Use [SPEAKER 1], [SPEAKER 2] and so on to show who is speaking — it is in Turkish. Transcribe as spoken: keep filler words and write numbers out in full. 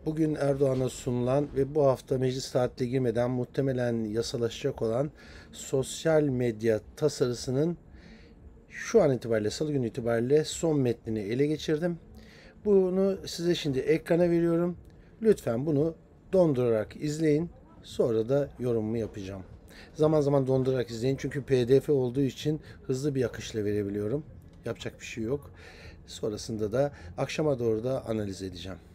[SPEAKER 1] Bugün Erdoğan'a sunulan ve bu hafta meclis tatiline girmeden muhtemelen yasalaşacak olan sosyal medya tasarısının şu an itibariyle, Salı günü itibariyle son metnini ele geçirdim. Bunu size şimdi ekrana veriyorum. Lütfen bunu dondurarak izleyin. Sonra da yorumumu yapacağım. Zaman zaman dondurarak izleyin çünkü P D F olduğu için hızlı bir akışla verebiliyorum. Yapacak bir şey yok. Sonrasında da akşama doğru da analiz edeceğim.